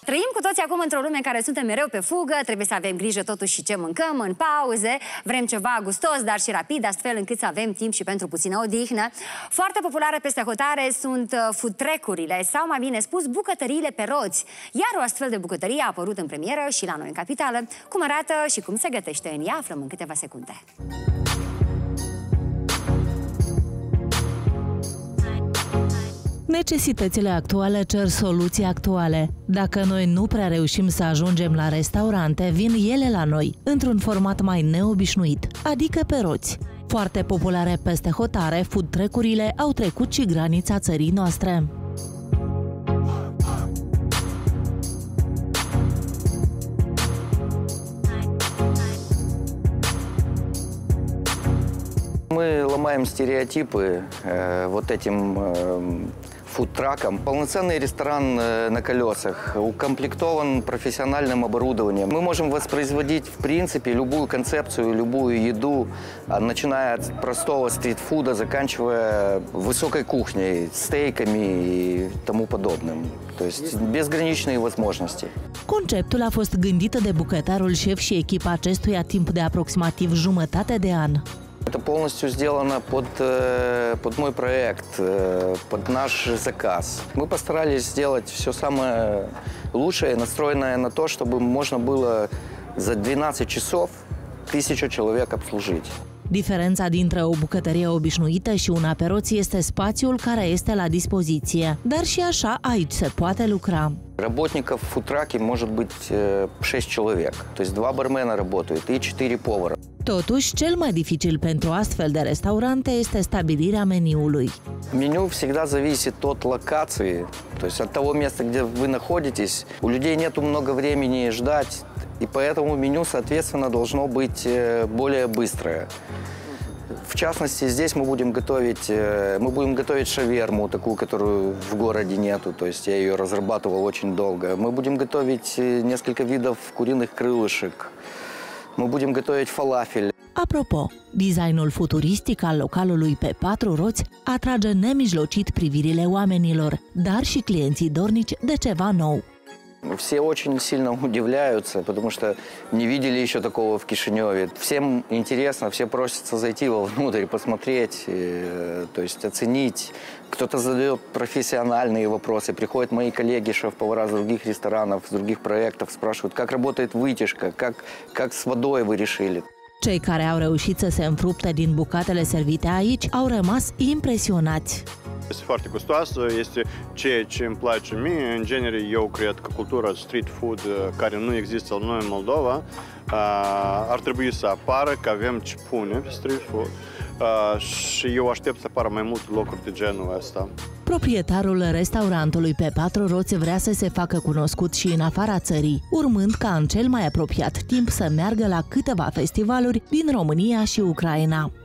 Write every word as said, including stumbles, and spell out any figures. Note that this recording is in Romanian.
Trăim cu toții acum într-o lume în care suntem mereu pe fugă, trebuie să avem grijă totuși și ce mâncăm în pauze, vrem ceva gustos, dar și rapid, astfel încât să avem timp și pentru puțină odihnă. Foarte populare peste hotare sunt food truck-urile, sau mai bine spus, bucătăriile pe roți. Iar o astfel de bucătărie a apărut în premieră și la noi în capitală. Cum arată și cum se gătește în ea, aflăm în câteva secunde. Necesitățile actuale cer soluții actuale. Dacă noi nu prea reușim să ajungem la restaurante, vin ele la noi, într-un format mai neobișnuit, adică pe roți. Foarte populare peste hotare, food truck-urile au trecut și granița țării noastre. Мы ломаем стереотипы э, вот этим э, фудтраком. Полноценный ресторан э, на колесах, укомплектован профессиональным оборудованием. Мы можем воспроизводить, в принципе, любую концепцию, любую еду, начиная от простого стритфуда, заканчивая высокой кухней, стейками и тому подобным. То есть безграничные возможности. Conceptul a fost gândit de bucătarul șef și echipa acestuia timp de aproximativ jumătate de an. Это полностью сделано под, под мой проект, под наш заказ. Мы постарались сделать все самое лучшее, настроенное на то, чтобы можно было за двенадцать часов тысячу человек обслужить. Diferența dintre o bucătărie obișnuită și una pe roți este spațiul care este la dispoziție. Dar și așa aici se poate lucra. Работников в фудтраке может быть шесть человек. То есть два бармена работают и четыре повара. Totuși, cel mai dificil pentru astfel de restaurante este stabilirea meniului. Меню всегда зависит от локации, то есть от того места, где вы находитесь. У людей нету много времени ждать, и поэтому меню, соответственно, должно быть более быстрое. В частности, здесь мы будем готовить, мы будем готовить шаверму, такую, которую в городе нету, то есть я ее разрабатывал очень долго. Мы будем готовить несколько видов куриных крылышек. Мы будем готовить фалафель. Apropo, designul futuristic al localului pe patru roți atrage nemijlocit privirile oamenilor, dar și clienții dornici de ceva nou. Все очень сильно удивляются, потому что не видели еще такого в Кишиневе. Всем интересно, все просятся зайти вовнутрь, посмотреть, то есть оценить. Кто-то задает профессиональные вопросы. Приходят мои коллеги, шеф-повара с других ресторанов, с других проектов, спрашивают, как работает вытяжка, как, как с водой вы решили. Cei care au reușit să se înfrupte din bucatele servite aici au rămas impresionați. Este foarte gustoasă, este ceea ce îmi place mie. În genere, eu cred că cultura street food, care nu există la noi în Moldova, ar trebui să apară, că avem ce pune pe street food. Și eu aștept să apară mai multe locuri de genul ăsta. Proprietarul restaurantului pe patru roți vrea să se facă cunoscut și în afara țării, urmând ca în cel mai apropiat timp să meargă la câteva festivaluri din România și Ucraina.